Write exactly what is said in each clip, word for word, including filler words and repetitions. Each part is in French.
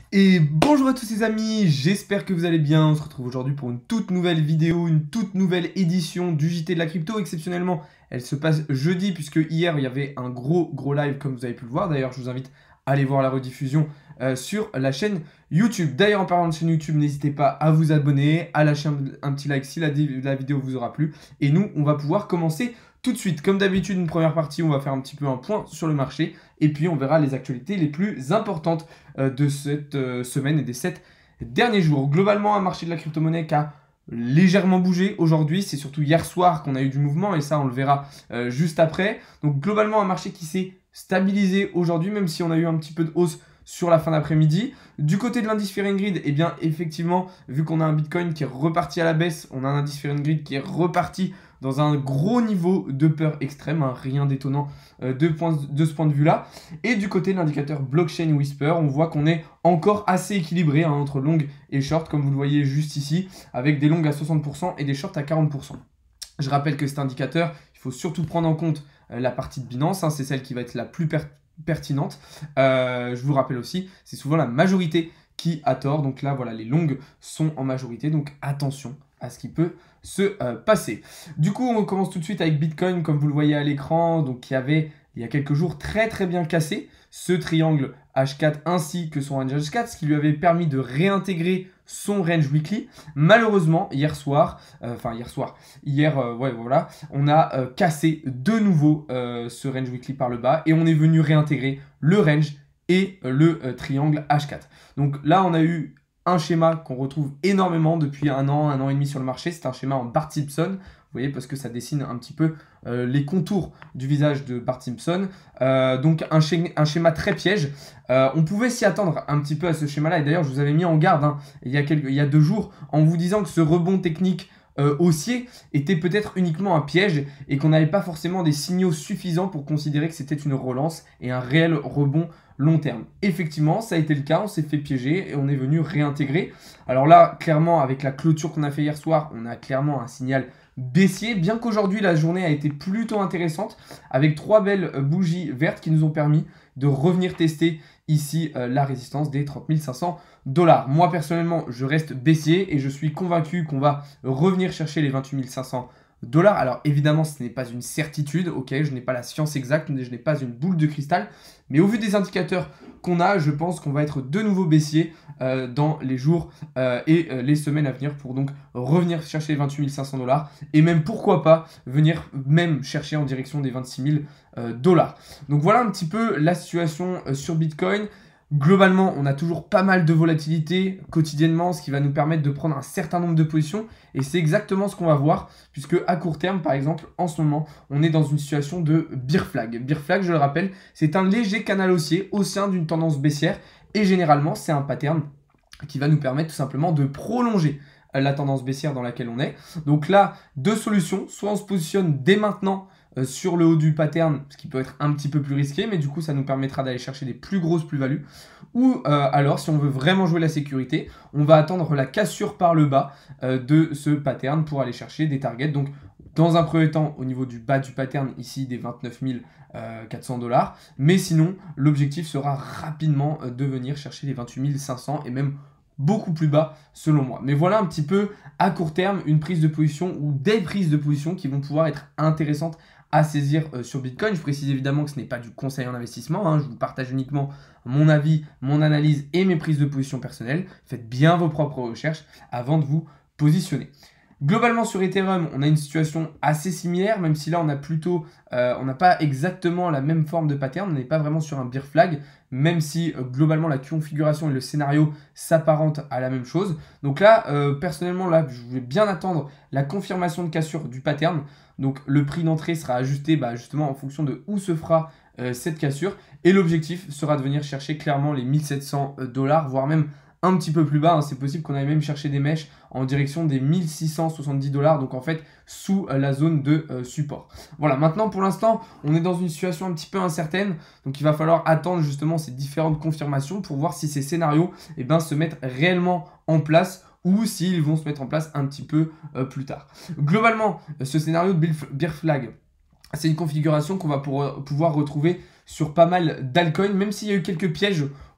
Et bonjour à tous les amis, j'espère que vous allez bien. On se retrouve aujourd'hui pour une toute nouvelle vidéo, une toute nouvelle édition du J T de la crypto. Exceptionnellement, elle se passe jeudi puisque hier il y avait un gros gros live comme vous avez pu le voir. D'ailleurs, je vous invite à aller voir la rediffusion euh, sur la chaîne YouTube. D'ailleurs, en parlant de chaîne YouTube, n'hésitez pas à vous abonner, à lâcher un, un petit like si la, la vidéo vous aura plu. Et nous, on va pouvoir commencer tout de suite. Comme d'habitude, une première partie, on va faire un petit peu un point sur le marché. Et puis, on verra les actualités les plus importantes euh, de cette euh, semaine et des sept derniers jours. Globalement, un marché de la crypto-monnaie qui a légèrement bougé aujourd'hui. C'est surtout hier soir qu'on a eu du mouvement et ça, on le verra euh, juste après. Donc, globalement, un marché qui s'est stabilisé aujourd'hui, même si on a eu un petit peu de hausse sur la fin d'après-midi. Du côté de l'indice Fear and Greed, eh bien, effectivement, vu qu'on a un Bitcoin qui est reparti à la baisse, on a un indice Fear and Greed qui est reparti dans un gros niveau de peur extrême, hein, rien d'étonnant euh, de, de ce point de vue-là. Et du côté de l'indicateur Blockchain Whisper, on voit qu'on est encore assez équilibré hein, entre long et short, comme vous le voyez juste ici, avec des longues à soixante pour cent et des shorts à quarante pour cent. Je rappelle que cet indicateur, il faut surtout prendre en compte euh, la partie de Binance, hein, c'est celle qui va être la plus per pertinente. Euh, je vous rappelle aussi, c'est souvent la majorité qui a tort. Donc là, voilà, les longues sont en majorité. Donc attention à ce qui peut se euh, passer. Du coup, on commence tout de suite avec Bitcoin, comme vous le voyez à l'écran. Donc il y avait, il y a quelques jours, très très bien cassé ce triangle H quatre ainsi que son range H quatre, ce qui lui avait permis de réintégrer son range weekly. Malheureusement, hier soir, euh, enfin hier soir, hier, euh, ouais, voilà, on a euh, cassé de nouveau euh, ce range weekly par le bas et on est venu réintégrer le range et euh, le euh, triangle H quatre. Donc là, on a eu un schéma qu'on retrouve énormément depuis un an, un an et demi sur le marché. C'est un schéma en Bart Simpson. Vous voyez, parce que ça dessine un petit peu euh, les contours du visage de Bart Simpson. Euh, donc un, schéma, un schéma très piège. Euh, on pouvait s'y attendre un petit peu à ce schéma-là. Et d'ailleurs, je vous avais mis en garde hein, il, y a quelques, il y a deux jours en vous disant que ce rebond technique euh, haussier était peut-être uniquement un piège et qu'on n'avait pas forcément des signaux suffisants pour considérer que c'était une relance et un réel rebond long terme. Effectivement, ça a été le cas, on s'est fait piéger et on est venu réintégrer. Alors là, clairement, avec la clôture qu'on a fait hier soir, on a clairement un signal baissier, bien qu'aujourd'hui la journée a été plutôt intéressante avec trois belles bougies vertes qui nous ont permis de revenir tester ici euh, la résistance des trente mille cinq cents dollars. Moi personnellement, je reste baissier et je suis convaincu qu'on va revenir chercher les vingt-huit mille cinq cents dollars. Alors évidemment, ce n'est pas une certitude, ok, je n'ai pas la science exacte, je n'ai pas une boule de cristal, mais au vu des indicateurs qu'on a, je pense qu'on va être de nouveau baissier euh, dans les jours euh, et euh, les semaines à venir pour donc revenir chercher les vingt-huit mille cinq cents dollars et même pourquoi pas venir même chercher en direction des vingt-six mille dollars. Donc voilà un petit peu la situation euh, sur Bitcoin. Globalement, on a toujours pas mal de volatilité quotidiennement, ce qui va nous permettre de prendre un certain nombre de positions. Et c'est exactement ce qu'on va voir, puisque à court terme, par exemple, en ce moment, on est dans une situation de bear flag. Bear flag, je le rappelle, c'est un léger canal haussier au sein d'une tendance baissière. Et généralement, c'est un pattern qui va nous permettre tout simplement de prolonger la tendance baissière dans laquelle on est. Donc là, deux solutions. Soit on se positionne dès maintenant Euh, sur le haut du pattern, ce qui peut être un petit peu plus risqué, mais du coup ça nous permettra d'aller chercher des plus grosses plus-values. Ou euh, alors, si on veut vraiment jouer la sécurité, on va attendre la cassure par le bas euh, de ce pattern pour aller chercher des targets. Donc dans un premier temps, au niveau du bas du pattern, ici des vingt-neuf mille quatre cents dollars, mais sinon l'objectif sera rapidement euh, de venir chercher les vingt-huit mille cinq cents et même beaucoup plus bas selon moi. Mais voilà un petit peu à court terme une prise de position ou des prises de position qui vont pouvoir être intéressantes à saisir euh, sur Bitcoin. Je précise évidemment que ce n'est pas du conseil en investissement, hein. Je vous partage uniquement mon avis, mon analyse et mes prises de position personnelles. Faites bien vos propres recherches avant de vous positionner. Globalement sur Ethereum, on a une situation assez similaire, même si là on a plutôt, euh, on n'a pas exactement la même forme de pattern, on n'est pas vraiment sur un bear flag, même si euh, globalement la configuration et le scénario s'apparentent à la même chose. Donc là, euh, personnellement, là, je vais bien attendre la confirmation de cassure du pattern. Donc le prix d'entrée sera ajusté bah, justement en fonction de où se fera euh, cette cassure. Et l'objectif sera de venir chercher clairement les mille sept cents dollars, voire même un petit peu plus bas, hein. C'est possible qu'on aille même chercher des mèches en direction des mille six cent soixante-dix dollars, donc en fait sous euh, la zone de euh, support. Voilà, maintenant pour l'instant, on est dans une situation un petit peu incertaine, donc il va falloir attendre justement ces différentes confirmations pour voir si ces scénarios eh ben, se mettent réellement en place ou s'ils vont se mettre en place un petit peu euh, plus tard. Globalement, ce scénario de bear flag, c'est une configuration qu'on va pour, pouvoir retrouver sur pas mal d'altcoins, même s'il y a eu quelques pièges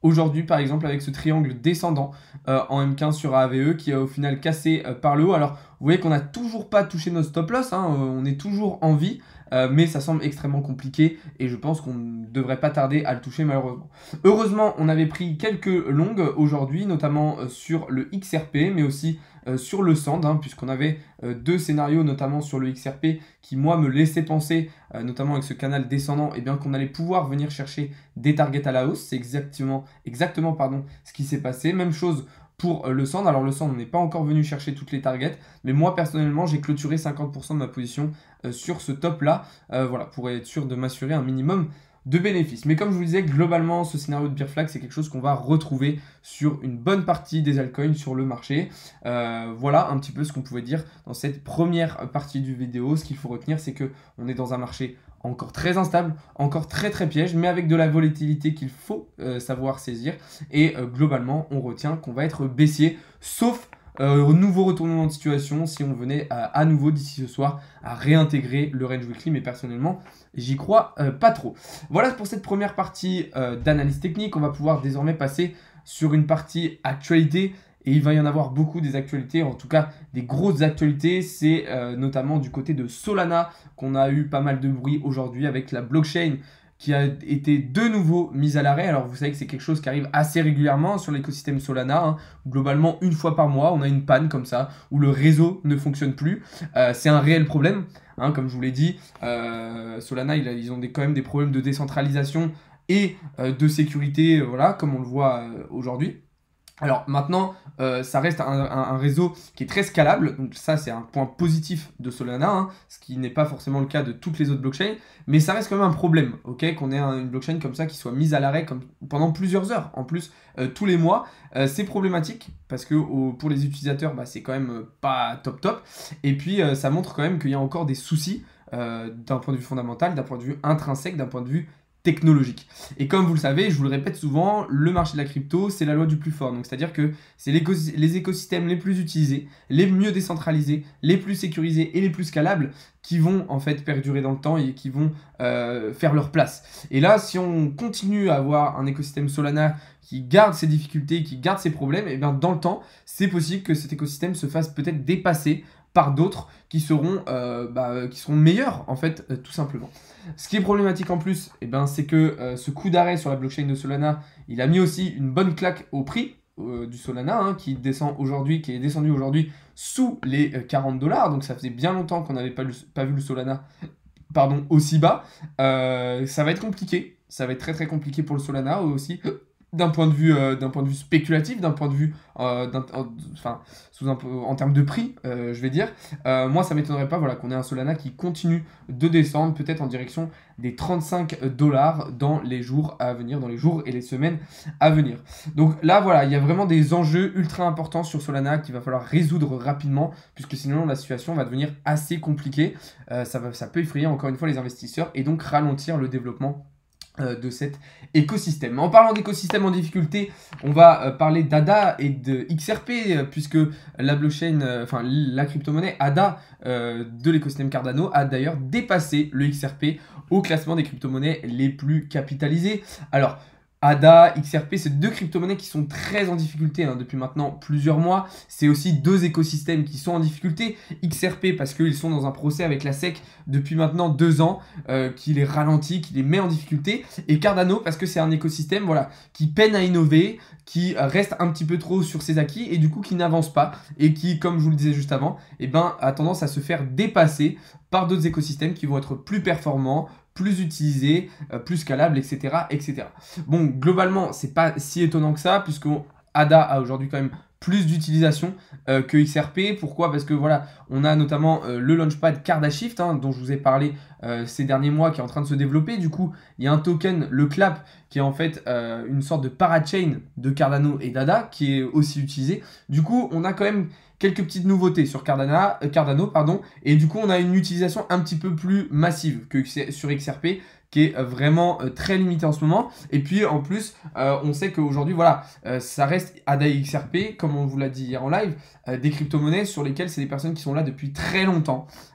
aujourd'hui par exemple avec ce triangle descendant euh, en M quinze sur A A V E qui a au final cassé euh, par le haut. Alors vous voyez qu'on n'a toujours pas touché notre stop loss, hein, euh, on est toujours en vie, euh, mais ça semble extrêmement compliqué et je pense qu'on ne devrait pas tarder à le toucher malheureusement. Heureusement on avait pris quelques longues aujourd'hui, notamment euh, sur le X R P mais aussi euh, sur le Sand, hein, puisqu'on avait euh, deux scénarios notamment sur le X R P qui moi me laissaient penser, euh, notamment avec ce canal descendant, eh bien qu'on allait pouvoir venir chercher des targets à la hausse. C'est exactement, exactement pardon, ce qui s'est passé. Même chose pour euh, le Sand. Alors le Sand, on n'est pas encore venu chercher toutes les targets, mais moi personnellement j'ai clôturé cinquante pour cent de ma position euh, sur ce top là, euh, voilà, pour être sûr de m'assurer un minimum de bénéfices. Mais comme je vous disais, globalement, ce scénario de bear flag, c'est quelque chose qu'on va retrouver sur une bonne partie des altcoins sur le marché. Euh, voilà un petit peu ce qu'on pouvait dire dans cette première partie du vidéo. Ce qu'il faut retenir, c'est qu'on est dans un marché encore très instable, encore très très piège, mais avec de la volatilité qu'il faut euh, savoir saisir. Et euh, globalement, on retient qu'on va être baissier, sauf Euh, au nouveau retournement de situation si on venait à, à nouveau d'ici ce soir à réintégrer le range weekly, mais personnellement j'y crois euh, pas trop. Voilà pour cette première partie euh, d'analyse technique. On va pouvoir désormais passer sur une partie actualité et il va y en avoir beaucoup des actualités, en tout cas des grosses actualités. C'est euh, notamment du côté de Solana qu'on a eu pas mal de bruit aujourd'hui avec la blockchain qui a été de nouveau mise à l'arrêt. Alors vous savez que c'est quelque chose qui arrive assez régulièrement sur l'écosystème Solana, hein. Globalement une fois par mois on a une panne comme ça où le réseau ne fonctionne plus. Euh, c'est un réel problème, hein, comme je vous l'ai dit. euh, Solana il a, ils ont des, quand même des problèmes de décentralisation et euh, de sécurité, euh, voilà, comme on le voit euh, aujourd'hui. Alors maintenant, euh, ça reste un, un, un réseau qui est très scalable, donc ça c'est un point positif de Solana, hein, ce qui n'est pas forcément le cas de toutes les autres blockchains, mais ça reste quand même un problème, ok, qu'on ait un, une blockchain comme ça qui soit mise à l'arrêt comme, pendant plusieurs heures, en plus euh, tous les mois. Euh, c'est problématique parce que au, pour les utilisateurs, bah, c'est quand même euh, pas top top, et puis euh, ça montre quand même qu'il y a encore des soucis euh, d'un point de vue fondamental, d'un point de vue intrinsèque, d'un point de vue technologique. Et comme vous le savez, je vous le répète souvent, le marché de la crypto, c'est la loi du plus fort. Donc c'est-à-dire que c'est les écosystèmes les plus utilisés, les mieux décentralisés, les plus sécurisés et les plus scalables qui vont en fait perdurer dans le temps et qui vont euh, faire leur place. Et là, si on continue à avoir un écosystème Solana qui garde ses difficultés, qui garde ses problèmes, et bien dans le temps, c'est possible que cet écosystème se fasse peut-être dépasser par d'autres qui seront, euh, bah, qui seront meilleurs en fait, euh, tout simplement. Ce qui est problématique en plus, eh ben, c'est que euh, ce coup d'arrêt sur la blockchain de Solana, il a mis aussi une bonne claque au prix euh, du Solana, hein, qui descend aujourd'hui, qui est descendu aujourd'hui sous les euh, quarante dollars. Donc ça faisait bien longtemps qu'on n'avait pas, pas vu le Solana, pardon, aussi bas. Euh, ça va être compliqué, ça va être très très compliqué pour le Solana aussi. D'un point de vue, euh, d'un point de vue spéculatif, d'un point de vue, euh, enfin, sous un, en termes de prix, euh, je vais dire. Euh, moi, ça m'étonnerait pas, voilà, qu'on ait un Solana qui continue de descendre, peut-être en direction des trente-cinq dollars dans les jours à venir, dans les jours et les semaines à venir. Donc là, voilà, il y a vraiment des enjeux ultra importants sur Solana qu'il va falloir résoudre rapidement, puisque sinon la situation va devenir assez compliquée. Euh, ça, va, ça peut effrayer encore une fois les investisseurs et donc ralentir le développement de cet écosystème. En parlant d'écosystème en difficulté, on va euh, parler d'A D A et de X R P, euh, puisque la blockchain, euh, enfin la crypto-monnaie A D A euh, de l'écosystème Cardano a d'ailleurs dépassé le X R P au classement des crypto-monnaies les plus capitalisées. Alors, A D A, X R P, c'est deux crypto-monnaies qui sont très en difficulté hein, depuis maintenant plusieurs mois. C'est aussi deux écosystèmes qui sont en difficulté. X R P parce qu'ils sont dans un procès avec la S E C depuis maintenant deux ans, euh, qui les ralentit, qui les met en difficulté. Et Cardano parce que c'est un écosystème voilà, qui peine à innover, qui reste un petit peu trop sur ses acquis et du coup qui n'avance pas et qui, comme je vous le disais juste avant, eh ben, a tendance à se faire dépasser par d'autres écosystèmes qui vont être plus performants, plus utilisé, euh, plus scalable, et cetera, et cetera. Bon, globalement, c'est pas si étonnant que ça, puisque A D A a aujourd'hui quand même plus d'utilisation euh, que X R P. Pourquoi? Parce que voilà, on a notamment euh, le Launchpad Cardashift, hein, dont je vous ai parlé euh, ces derniers mois, qui est en train de se développer. Du coup, il y a un token, le Clap, qui est en fait euh, une sorte de parachain de Cardano et d'A D A, qui est aussi utilisé. Du coup, on a quand même quelques petites nouveautés sur Cardana, euh, Cardano, pardon, et du coup on a une utilisation un petit peu plus massive que sur X R P, qui est vraiment euh, très limitée en ce moment. Et puis en plus, euh, on sait qu'aujourd'hui, voilà, euh, ça reste A D A et X R P, comme on vous l'a dit hier en live, euh, des crypto-monnaies sur lesquelles c'est des personnes qui sont là depuis très longtemps,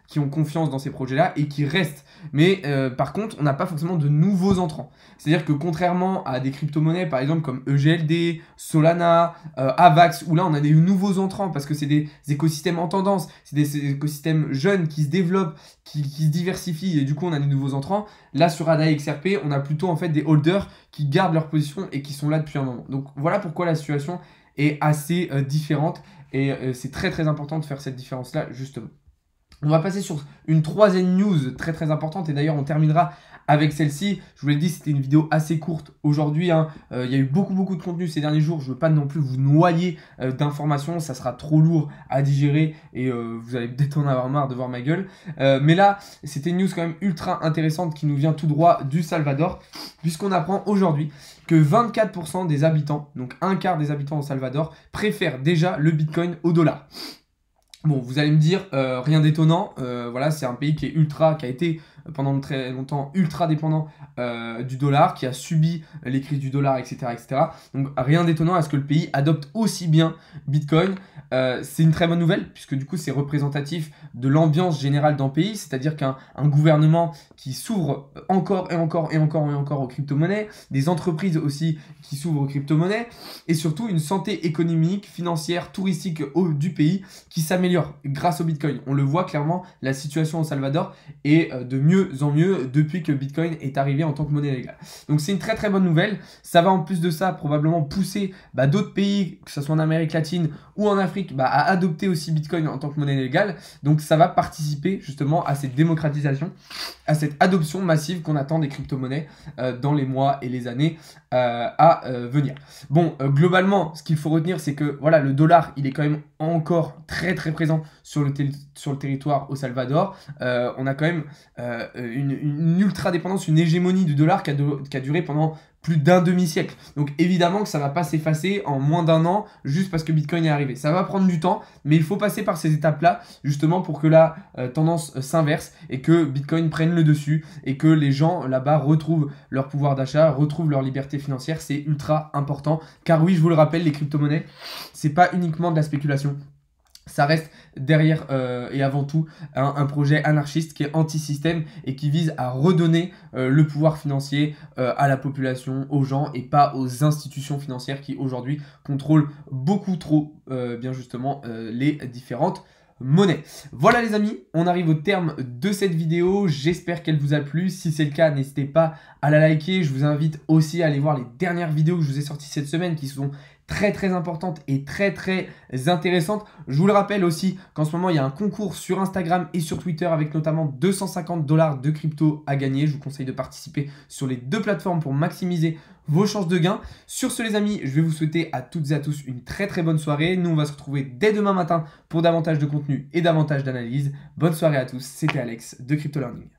qui ont confiance dans ces projets-là et qui restent. Mais euh, par contre, on n'a pas forcément de nouveaux entrants. C'est-à-dire que contrairement à des crypto-monnaies, par exemple comme E G L D, Solana, euh, Avax, où là on a des nouveaux entrants parce que c'est des écosystèmes en tendance, c'est des écosystèmes jeunes qui se développent, qui, qui se diversifient et du coup on a des nouveaux entrants. Là sur A D A X R P, on a plutôt en fait des holders qui gardent leur position et qui sont là depuis un moment. Donc voilà pourquoi la situation est assez euh, différente et euh, c'est très très important de faire cette différence-là justement. On va passer sur une troisième news très très importante et d'ailleurs on terminera avec celle-ci. Je vous l'ai dit, c'était une vidéo assez courte aujourd'hui. Hein. Euh, il y a eu beaucoup beaucoup de contenu ces derniers jours. Je ne veux pas non plus vous noyer euh, d'informations. Ça sera trop lourd à digérer et euh, vous allez peut-être en avoir marre de voir ma gueule. Euh, mais là, c'était une news quand même ultra intéressante qui nous vient tout droit du Salvador. Puisqu'on apprend aujourd'hui que vingt-quatre pour cent des habitants, donc un quart des habitants au Salvador, préfèrent déjà le Bitcoin au dollar. Bon, vous allez me dire, euh, rien d'étonnant, euh, voilà, c'est un pays qui est ultra, qui a été pendant très longtemps ultra dépendant euh, du dollar, qui a subi les crises du dollar, et cetera, et cetera. Donc rien d'étonnant à ce que le pays adopte aussi bien Bitcoin. Euh, c'est une très bonne nouvelle, puisque du coup c'est représentatif de l'ambiance générale dans le pays, c'est-à-dire qu'un un gouvernement qui s'ouvre encore et encore et encore et encore aux crypto-monnaies, des entreprises aussi qui s'ouvrent aux crypto-monnaies, et surtout une santé économique, financière, touristique au, du pays qui s'améliore grâce au Bitcoin. On le voit clairement, la situation au Salvador est de mieux en mieux depuis que Bitcoin est arrivé en tant que monnaie légale. Donc c'est une très très bonne nouvelle. Ça va en plus de ça probablement pousser bah, d'autres pays, que ce soit en Amérique latine ou en Afrique, bah, à adopter aussi Bitcoin en tant que monnaie légale. Donc ça va participer justement à cette démocratisation, à cette adoption massive qu'on attend des crypto-monnaies euh, dans les mois et les années euh, à euh, venir. Bon, euh, globalement, ce qu'il faut retenir, c'est que voilà, le dollar, il est quand même encore très très présent sur le, sur le territoire au Salvador. Euh, on a quand même euh, une, une ultra dépendance, une hégémonie du dollar qui a, de, qui a duré pendant plus d'un demi-siècle. Donc évidemment que ça ne va pas s'effacer en moins d'un an juste parce que Bitcoin est arrivé. Ça va prendre du temps, mais il faut passer par ces étapes-là justement pour que la euh, tendance euh, s'inverse et que Bitcoin prenne le dessus et que les gens là-bas retrouvent leur pouvoir d'achat, retrouvent leur liberté financière. C'est ultra important car oui, je vous le rappelle, les crypto-monnaies, c'est pas uniquement de la spéculation. Ça reste derrière euh, et avant tout un, un projet anarchiste qui est anti-système et qui vise à redonner euh, le pouvoir financier euh, à la population, aux gens et pas aux institutions financières qui aujourd'hui contrôlent beaucoup trop euh, bien justement euh, les différentes monnaie. Voilà les amis, on arrive au terme de cette vidéo, j'espère qu'elle vous a plu. Si c'est le cas, n'hésitez pas à la liker. Je vous invite aussi à aller voir les dernières vidéos que je vous ai sorties cette semaine qui sont très très importantes et très très intéressantes. Je vous le rappelle aussi qu'en ce moment il y a un concours sur Instagram et sur Twitter avec notamment deux cent cinquante dollars de crypto à gagner. Je vous conseille de participer sur les deux plateformes pour maximiser vos chances de gain. Sur ce les amis, je vais vous souhaiter à toutes et à tous une très très bonne soirée. Nous on va se retrouver dès demain matin pour davantage de contenu et davantage d'analyse. Bonne soirée à tous, c'était Alex de Crypto Learning.